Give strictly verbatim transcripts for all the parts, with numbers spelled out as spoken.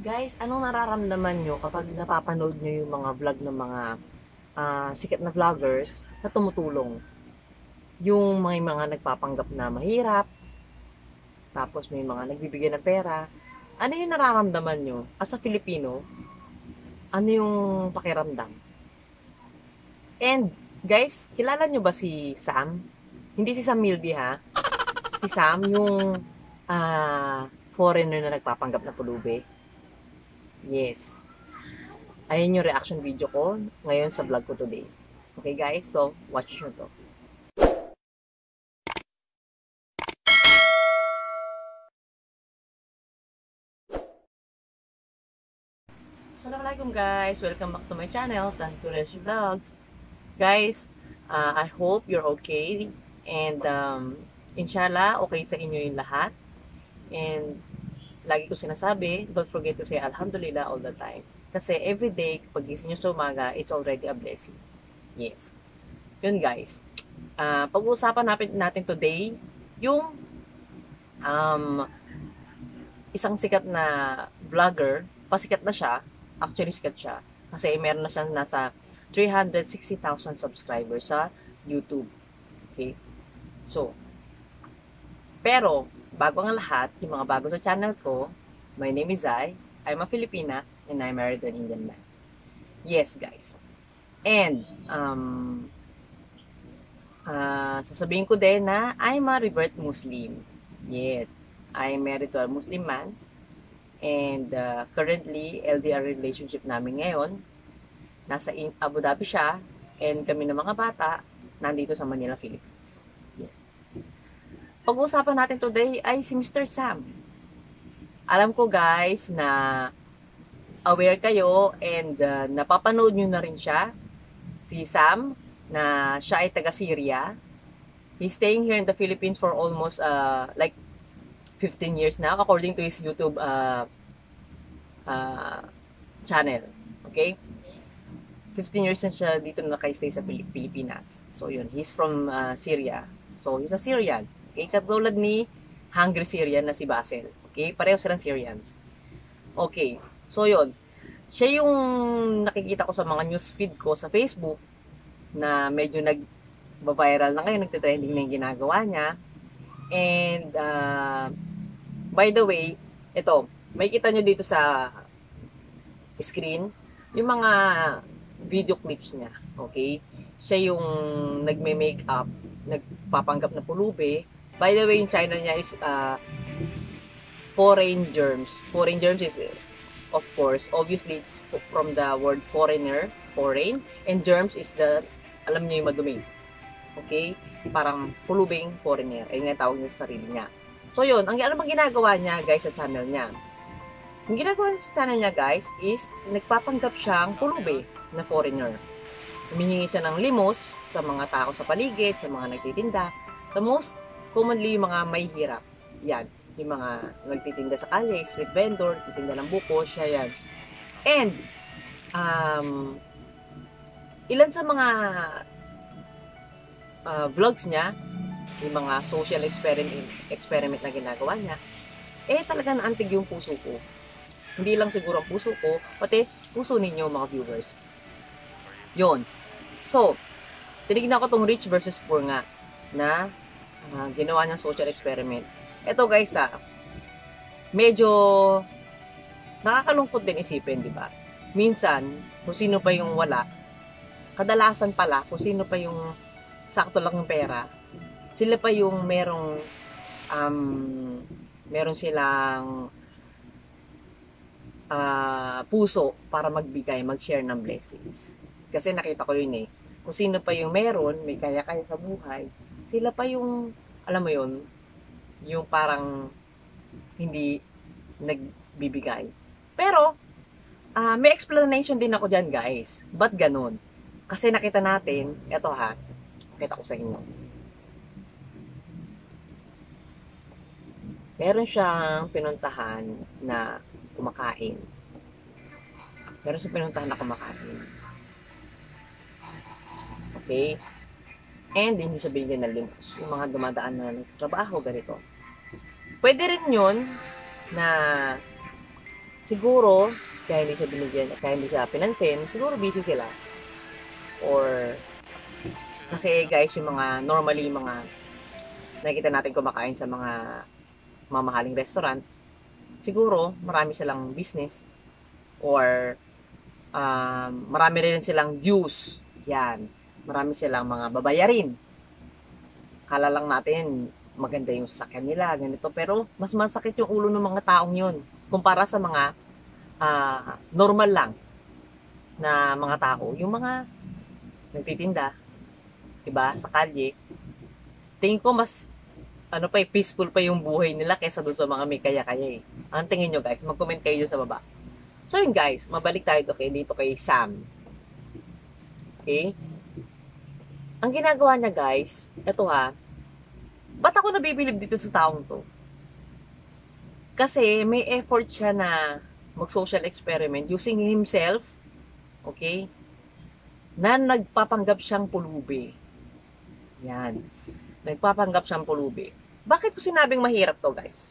Guys, anong nararamdaman nyo kapag napapanood nyo yung mga vlog ng mga ah, sikat na vloggers na tumutulong? Yung may mga nagpapanggap na mahirap, tapos may mga nagbibigay ng pera. Ano yung nararamdaman nyo? As a Filipino, ano yung pakiramdam? And, guys, kilala nyo ba si Sam? Hindi si Sam Milby ha? Si Sam, yung ah, foreigner na nagpapanggap na pulubi. Yes. Ayun yung reaction video ko ngayon sa vlog ko today. Okay guys, so watch nyo to. Assalamualaikum guys! Welcome back to my channel, Tan Kureshi Vlogs. Guys, uh, I hope you're okay and um, inshallah okay sa inyo yung lahat. And lagi ko sinasabi, don't forget to say Alhamdulillah all the time. Kasi everyday, pag gising nyo sa umaga, it's already a blessing. Yes. Yun guys. Uh, pag-uusapan natin, natin today, yung um, isang sikat na vlogger, pasikat na siya, actually sikat siya, kasi meron na siyang nasa three hundred sixty thousand subscribers sa YouTube. Okay? So, pero, bago ang lahat, yung mga bago sa channel ko, my name is Zai, I'm a Filipina, and I'm married to an Indian man. Yes, guys. And, um, uh, sasabihin ko din na I'm a revert Muslim. Yes, I'm married to a Muslim man. And uh, currently, L D R relationship namin ngayon. Nasa Abu Dhabi siya. And kami ng mga bata, nandito sa Manila, Philippines. Yes. Pag-uusapan natin today ay si Mister Sam. Alam ko guys na aware kayo and uh, napapanood nyo na rin siya. Si Sam, na siya ay taga-Syria. He's staying here in the Philippines for almost uh, like fifteen years now according to his YouTube uh, uh, channel. Okay? fifteen years na siya dito na naka-stay sa Pilipinas. So yun, he's from uh, Syria. So he's a Syrian. Okay? Katulad ni Hungry Syrian na si Basel. Okay? Pareho silang Syrians. Okay. So yun. Siya yung nakikita ko sa mga news feed ko sa Facebook na medyo nag-viral na ngayon, nagtitrending na yung ginagawa niya. And uh, by the way, ito, may kita nyo dito sa screen, yung mga video clips niya, okay? Siya yung nagme-makeup, nagpapanggap na pulubi. By the way, yung channel niya is uh, Foreign Germs. Foreign Germs is, of course, obviously it's from the word foreigner, foreign, and germs is the, alam niyo yung madumi. Okay? Parang pulubing foreigner. Ayun nga tawag niya sa sarili niya. So yun, ang ano bang ginagawa niya guys sa channel niya? Ang ginagawa niya sa channel niya guys is nagpapanggap siyang pulubi na foreigner. Humihingi siya ng limos sa mga tao sa paligid, sa mga nagtitinda. The most commonly yung mga may hirap. Yan. Yung mga nagtitinda sa kalye, street vendor, titinda ng buko, siya yan. And, um, ilan sa mga uh, vlogs niya, yung mga social experiment, experiment na ginagawa niya, eh talaga naantig yung puso ko. Hindi lang siguro ang puso ko, pati puso ninyo mga viewers. Yun. So, tinignan ko tong Rich versus Poor nga, na uh, ginawa niyang social experiment. Ito guys ah, medyo nakakalungkot din isipin, di ba? Minsan, kung sino pa yung wala, kadalasan pala, kung sino pa yung sakto lang ng pera, sila pa yung merong um, meron silang uh, puso para magbigay, mag-share ng blessings. Kasi nakita ko yun eh. Kung sino pa yung meron, may kaya-kaya sa buhay, sila pa yung, alam mo yun, yung parang hindi nagbibigay. Pero, uh, may explanation din ako dyan guys. Ba't ganun? Kasi nakita natin, eto ha, nakita ko sa inyo. Meron siyang pinuntahan na kumakain. Meron siyang pinuntahan na kumakain. Okay? And hindi sabihin niya na limos. Yung mga dumadaan na nagtrabaho, ganito. Pwede rin yun na siguro, kaya hindi siya binigyan, kaya hindi siya pinansin, siguro busy sila. Or, kasi guys, yung mga, normally, mga, nakikita natin kumakain sa mga mamahaling restaurant, siguro, marami silang business. Or, um, marami rin silang dues. Yan. Marami silang mga babayarin. Kala lang natin, maganda yung sasakyan nila, ganito. Pero, mas masakit yung ulo ng mga taong yun. Kumpara sa mga uh, normal lang na mga tao. Yung mga nagtitinda, diba, sa kalye, tingin ko mas ano pa, peaceful pa yung buhay nila kaysa doon sa mga may kaya-kaya eh. Ang tingin nyo guys, mag-comment kayo sa baba. So yun guys, mabalik tayo to kay, dito kay Sam. Okay? Ang ginagawa niya guys, eto ha, ba't ako nabibilib dito sa taong to? Kasi may effort siya na mag-social experiment using himself, okay, na nagpapanggap siyang pulubi. Yan. Nagpapanggap siyang pulubi. Bakit ko sinabing mahirap to, guys?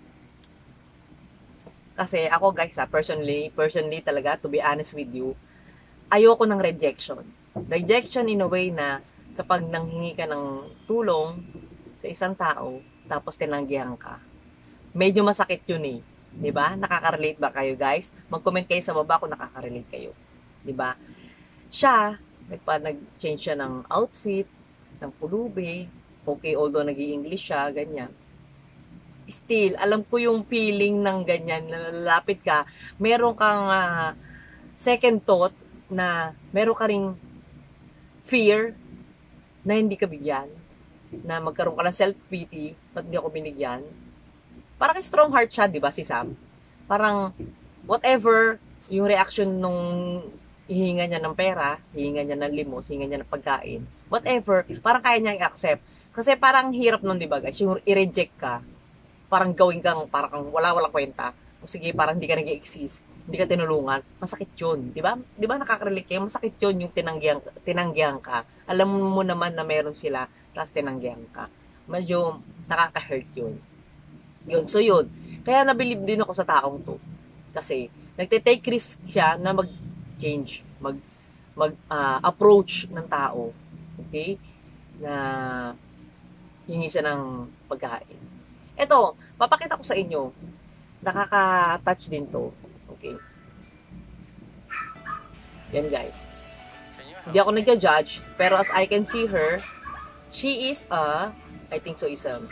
Kasi ako, guys, ha, personally, personally talaga, to be honest with you, ayoko ng rejection. Rejection in a way na kapag nanghingi ka ng tulong sa isang tao, tapos tinanggihan ka, medyo masakit yun eh. Diba? Nakaka-relate ba kayo, guys? Mag-comment kayo sa baba kung nakaka-relate kayo. Diba? Siya, nagpa, nag-change siya ng outfit, ng pulubi, okay, although nag-i-English siya, ganyan. Still, alam ko yung feeling ng ganyan, na lalapit ka, meron kang uh, second thought, na meron ka ring fear, na hindi ka bigyan, na magkaroon ka ng self-pity, ba't hindi ako binigyan? Parang strong heart siya, di ba, si Sam? Parang, whatever, yung reaction nung hihinga niya ng pera, hihinga niya ng limos, hihinga niya ng pagkain, whatever, parang kaya niya i-accept. Kasi parang hirap nun, di ba guys, yung i-reject ka, parang gawin kang, parang wala-wala kwenta, o sige, parang hindi ka nag-exist, hindi ka tinulungan, masakit yun, di ba? Di ba nakaka-relate kayo? Masakit yun yung tinanggihan, tinanggihan ka. Alam mo naman na meron sila, tapos tinanggihan ka. Medyo nakaka-hurt yun. Yun, so yun. Kaya nabilib din ako sa taong to. Kasi, nagte-take risk siya na mag change, mag mag uh, approach ng tao, okay, na hingi siya ng pagkain. Ito, papakita ko sa inyo, nakaka-touch din to, okay. Yan guys, hindi ako nagja-judge, pero as I can see her, she is a, I think so is a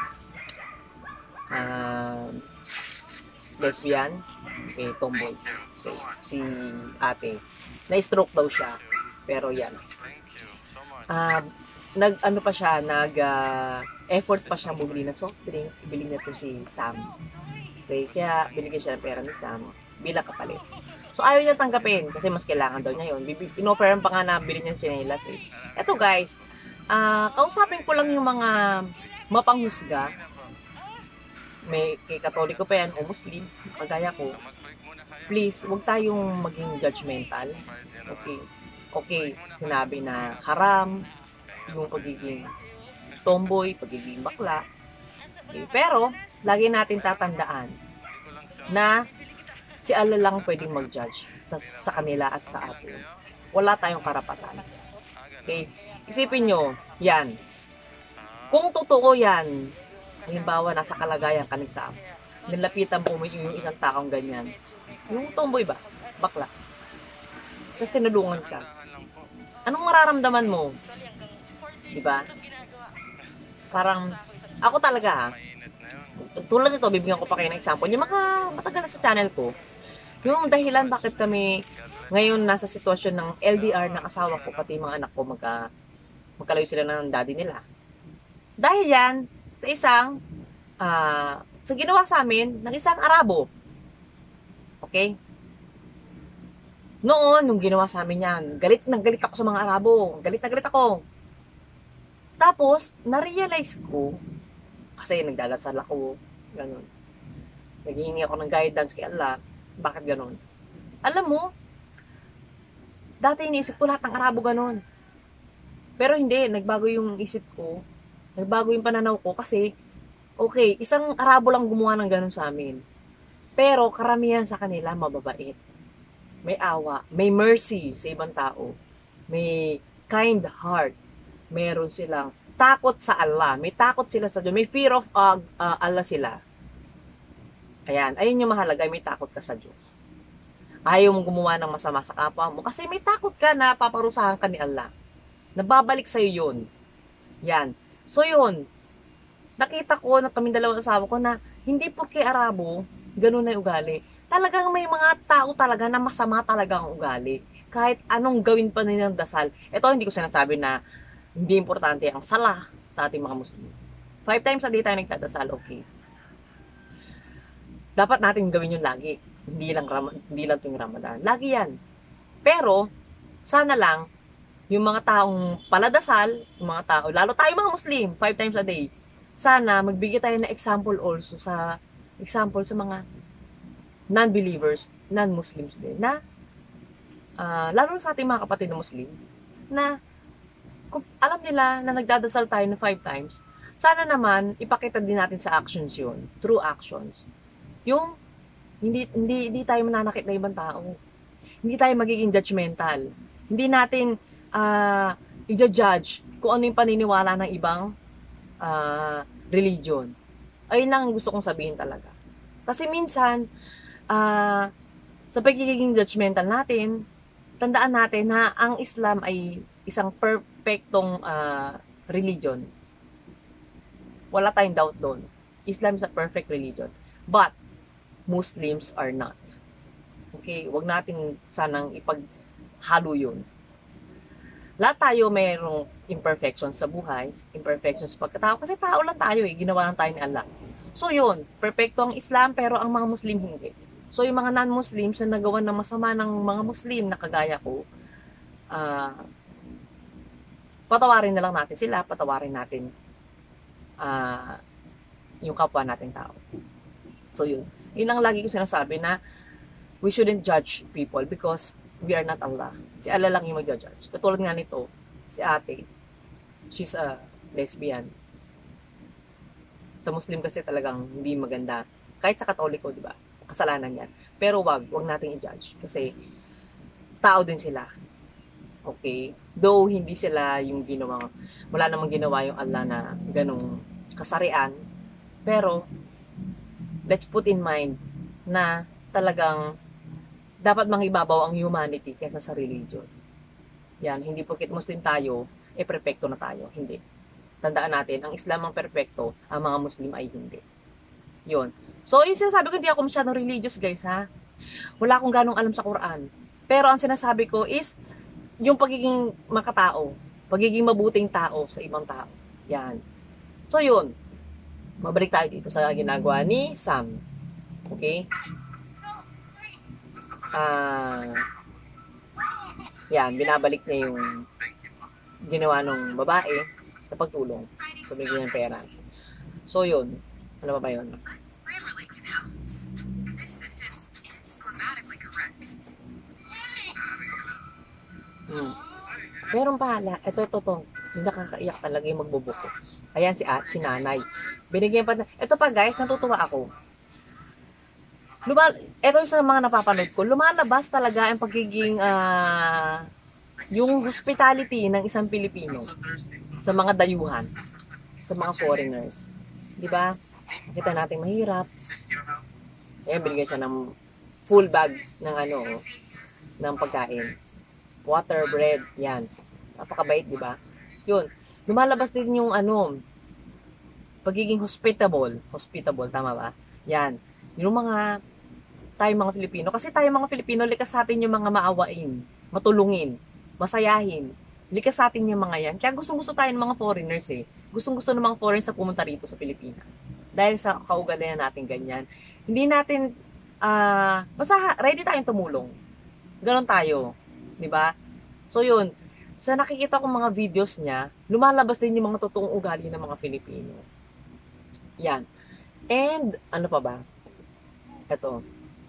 uh, lesbian. Okay, tomboy. Okay, si ate. Na-stroke daw siya. Pero yan. Uh, nag, ano pa siya, nag, uh, effort pa siya bumili ng soft drink. Ibili niya to si Sam. Okay, kaya binigyan siya ng pera ni Sam bilang kapalit. So, ayaw niya tanggapin kasi mas kailangan daw niya yun. Inofferan pa nga na bili niya chinelas eh. Eto guys, uh, kausapin ko lang yung mga mapanghusga. May kay Katoliko pa yan o Muslim, kagaya ko, please, huwag tayong maging judgmental. Okay. Okay, sinabi na haram, yung pagiging tomboy, pagiging bakla. Okay. Pero, lagi natin tatandaan na si Allah lang pwedeng mag-judge sa, sa kanila at sa atin. Wala tayong karapatan. Okay. Isipin nyo, yan. Kung totoo yan, halimbawa, nasa kalagayan ka ni Sam, nilapitan mo yung isang taong ganyan. Yung tomboy ba? Bakla. Tapos tinulungan ka. Anong mararamdaman mo? Diba? Parang, ako talaga ha, tulad nito, bibigyan ko pa kayo ng example. Yung mga matagal na sa channel ko, yung dahilan bakit kami ngayon nasa sitwasyon ng L D R ng asawa ko, pati mga anak ko, magka, magkalayo sila ng daddy nila. Dahil yan, sa isang, uh, sa ginawa sa amin, ng isang Arabo. Okay? Noon, nung ginawa sa amin yan, galit na galit ako sa mga Arabo. Galit na galit ako. Tapos, na-realize ko, kasi nagdadasal ako, ganun. Naghihingi ako ng guidance kay Allah, bakit ganun? Alam mo, dati iniisip ko lahat ng Arabo ganun. Pero hindi, nagbago yung isip ko, nagbago yung pananaw ko kasi, okay, isang Arabo lang gumawa ng ganun sa amin. Pero karamihan sa kanila mababait. May awa, may mercy sa ibang tao. May kind heart. Meron silang takot sa Allah. May takot sila sa Diyos. May fear of uh, uh, Allah sila. Ayan, ayun yung mahalaga, may takot ka sa Diyos. Ayaw mong gumawa ng masama sa kapwa mo kasi may takot ka na paparusahan ka ni Allah. Nababalik sa'yo yun. Yan. So yun, nakita ko na kaming dalawang asawa ko na hindi po kay Arabo, ganun na yung ugali. Talagang may mga tao talaga na masama talaga ang ugali. Kahit anong gawin pa nilang dasal. Ito hindi ko sinasabi na hindi importante ang sala sa ating mga Muslim. Five times a day tayo nagdadasal, okay. Dapat natin gawin yun lagi. Hindi lang, hindi lang tuwing Ramadan. Lagi yan. Pero, sana lang, yung mga taong paladasal, yung mga tao, lalo tayo mga Muslim, five times a day, sana magbigay tayo ng example also sa, example sa mga non-believers, non-Muslims din, na, uh, lalo sa ating mga kapatid na Muslim, na, kung alam nila na nagdadasal tayo na five times, sana naman, ipakita din natin sa actions yun, through actions. Yung, hindi, hindi, hindi tayo mananakit na ibang tao. Hindi tayo magiging judgmental. Hindi natin, uh, i-judge kung ano yung paniniwala ng ibang uh, religion. Ayun lang ang gusto kong sabihin talaga. Kasi minsan, uh, sa pagiging judgmental natin, tandaan natin na ang Islam ay isang perfectong uh, religion. Wala tayong doubt doon. Islam is a perfect religion. But, Muslims are not. Okay? Huwag natin sanang ipaghalo yun. Lahat tayo mayroong imperfections sa buhay, imperfections sa pagkatao, kasi tao lang tayo eh, ginawa lang tayo ni Allah. So yun, perfecto ang Islam, pero ang mga Muslim hindi. So yung mga non-Muslims na nagawa ng masama ng mga Muslim na kagaya ko, uh, patawarin na lang natin sila, patawarin natin uh, yung kapwa nating tao. So yun, yun ang lagi ko sinasabi na we shouldn't judge people because we are not Allah. Si Allah lang yung mag-judge. Katulad nga nito, si ate, she's a lesbian. Sa Muslim kasi talagang hindi maganda. Kahit sa Katoliko, di ba? Kasalanan yan. Pero wag, wag nating i-judge. Kasi tao din sila. Okay? Though hindi sila yung ginawa, wala namang ginawa yung Allah na ganong kasarian. Pero, let's put in mind na talagang dapat mangibabaw ang humanity kaysa sa religion. Yan, hindi porket Muslim tayo, eh perfecto na tayo. Hindi. Tandaan natin, ang Islam ang perfecto, ang mga Muslim ay hindi. Yun. So, yung sinasabi ko, hindi ako masyadong religious, guys, ha? Wala akong ganong alam sa Quran. Pero ang sinasabi ko is, yung pagiging makatao, pagiging mabuting tao sa ibang tao. Yan. So, yun. Mabalik tayo dito sa ginagawa ni Sam. Okay? Ah, uh, yan, binabalik niya yung ginawa ng babae sa pagtulong sa bigyan ng pera. So, yun. Ano ba ba yun? Hmm. Meron pala. Ito, ito, ito. Yung nakakaiyak talaga yung magbubuko. Ayan si, at, si nanay. Binigyan pa na. Ito pa guys, natutuwa ako. Lumal ito sa mga napapanood ko, lumalabas talaga ang pagiging uh, yung hospitality ng isang Pilipino sa mga dayuhan, sa mga foreigners. Di ba? Nakita natin mahirap. Ayan, binigyan siya ng full bag ng ano, ng pagkain. Water, bread, yan. Napakabait, di ba? Yun. Lumalabas din yung ano, pagiging hospitable. Hospitable, tama ba? Yan. Yung mga, tayo mga Filipino. Kasi tayo mga Filipino, likas sa atin yung mga maawain, matulungin, masayahin. Likas sa atin yung mga yan. Kaya gustong-gusto tayo ng mga foreigners eh. Gustong-gusto ng mga foreigners na pumunta rito sa Pilipinas. Dahil sa kaugalian natin ganyan. Hindi natin, ah, uh, basta ready tayong tumulong. Ganon tayo. Diba? So yun, sa nakikita kong mga videos niya, lumalabas din yung mga totoong ugali ng mga Filipino. Yan. And, ano pa ba? Ito.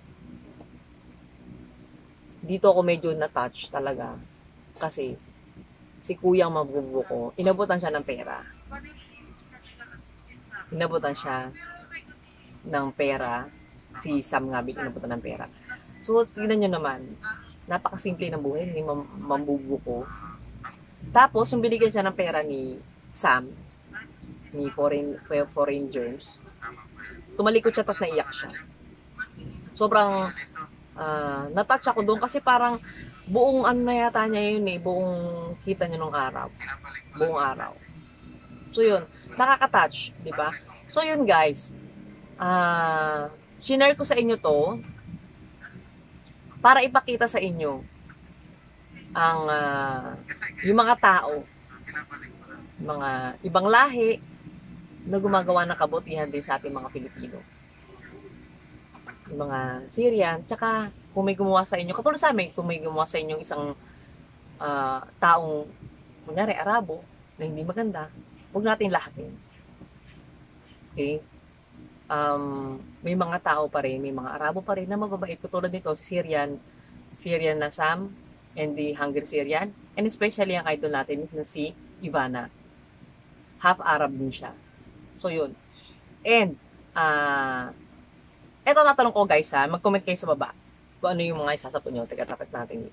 Dito ako medyo na-touch talaga. Kasi, si kuyang magbubuko, inabutan siya ng pera. Inabutan siya ng pera Si Sam nga binabutan ng pera. So, tignan nyo naman, napakasimple ng buhay ni mam mambubuko. Tapos, yung binigyan siya ng pera ni Sam, ni foreign, foreign germs, tumalikod siya, tapos naiyak siya. Sobrang, uh, natouch ako doon kasi parang, buong ano na yata niya yun eh, buong kita niya nung araw. Buong araw. So, yun, nakaka-touch, di ba? So, yun guys, ah, uh, shinare ko sa inyo to para ipakita sa inyo ang uh, yung mga tao, mga ibang lahi na gumagawa ng kabutihan din sa ating mga Pilipino. Yung mga Syrian, tsaka kung may gumawa sa inyo, katulad sa amin, kung may gumawa sa inyo isang uh, taong, kunyari, Arabo, na hindi maganda, huwag natin lahatin. Okay? Um, may mga tao pa rin, may mga Arabo pa rin na mababait. Katulad nito, si Syrian, Syrian na Sam, and the Hungry Syrian, and especially ang idol natin na si Ivana. Half Arab din siya. So, yun. And, ah, uh, eto tatanong ko guys ha, mag-comment kayo sa baba kung ano yung mga isasapon nyo. Teka, tapit natin dito.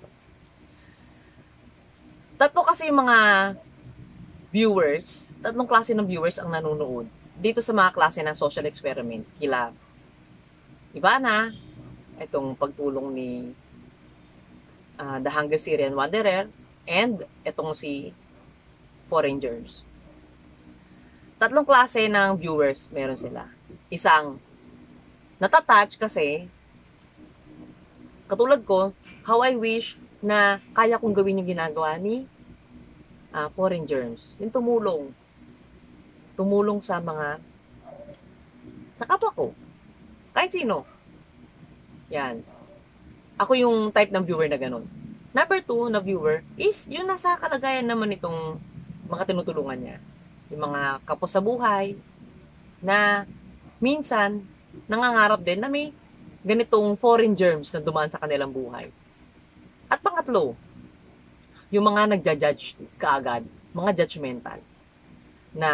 Tatlo kasi yung mga viewers, tatlong klase ng viewers ang nanonood dito sa mga klase ng social experiment. Kila Ivana, itong pagtulong ni uh, The Hungry Syrian Wanderer, and itong si Foreign Germs. Tatlong klase ng viewers meron sila. Isang natatouch kasi, katulad ko, how I wish na kaya kong gawin yung ginagawa ni uh, Foreign Germs. Yung tumulong. Tumulong sa mga, sa kapwa ko. Kahit sino. Yan. Ako yung type ng viewer na ganun. Number two na viewer is yung nasa kalagayan naman itong mga tinutulungan niya. Yung mga kapwa sa buhay na minsan nangangarap din na may ganitong foreign germs na dumaan sa kanilang buhay. At pangatlo, yung mga nagja-judge kaagad, mga judgmental, na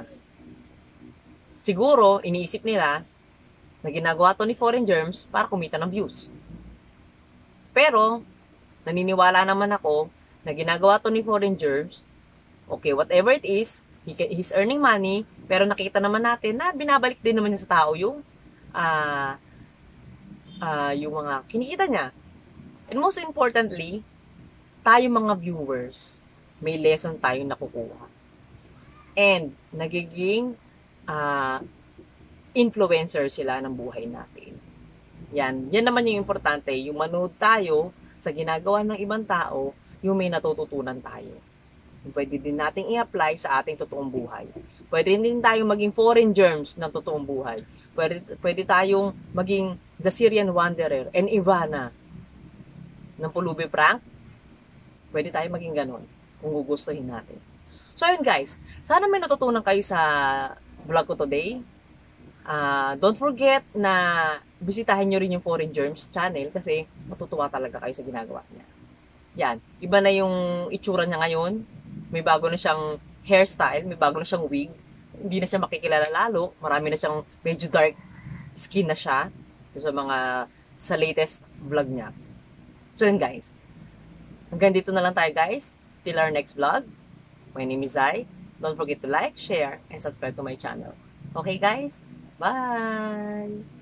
siguro iniisip nila na ginagawa to ni foreign germs para kumita ng views. Pero, naniniwala naman ako na ginagawa to ni foreign germs, okay, whatever it is, he, he's earning money, pero nakita naman natin na binabalik din naman niya sa tao yung uh, uh, yung mga kinikita niya. And most importantly, tayo mga viewers, may lesson tayo nakukuha. And nagiging uh, influencer sila ng buhay natin. Yan. Yan naman yung importante. Yung manood tayo sa ginagawa ng ibang tao, yung may natututunan tayo. Yung pwede din nating i-apply sa ating totoong buhay. Pwede din tayo maging foreign germs ng totoong buhay. Pwede, pwede tayong maging The Syrian Wanderer and Ivana ng Pulubi Prank. Pwede tayo maging ganon kung gugustuhin natin. So yun guys, sana may natutunan kayo sa vlog ko today. Uh, don't forget na bisitahin nyo rin yung Foreign Germs channel kasi matutuwa talaga kayo sa ginagawa niya. Yan, iba na yung itsura niya ngayon. May bago na siyang hairstyle, may bago na siyang wig. Hindi na siya makikilala lalo. Marami na siyang medyo dark skin na siya sa mga sa latest vlog niya. So yun guys. Hanggang dito na lang tayo guys. Till our next vlog. My name is Zai. Don't forget to like, share, and subscribe to my channel. Okay guys? Bye!